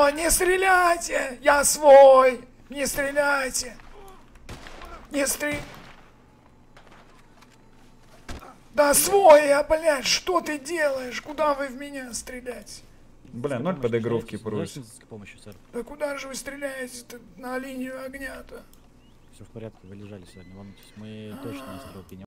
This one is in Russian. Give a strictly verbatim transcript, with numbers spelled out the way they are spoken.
Алло, не стреляйте! Я свой! Не стреляйте! Не стреляй! Да свой я, блядь, что ты делаешь? Куда вы в меня стреляете? Бля, ноль подыгровки просит. Да куда же вы стреляете на линию огня-то? Все в порядке, вы лежали сегодня, волнуйтесь. Мы точно стрелки не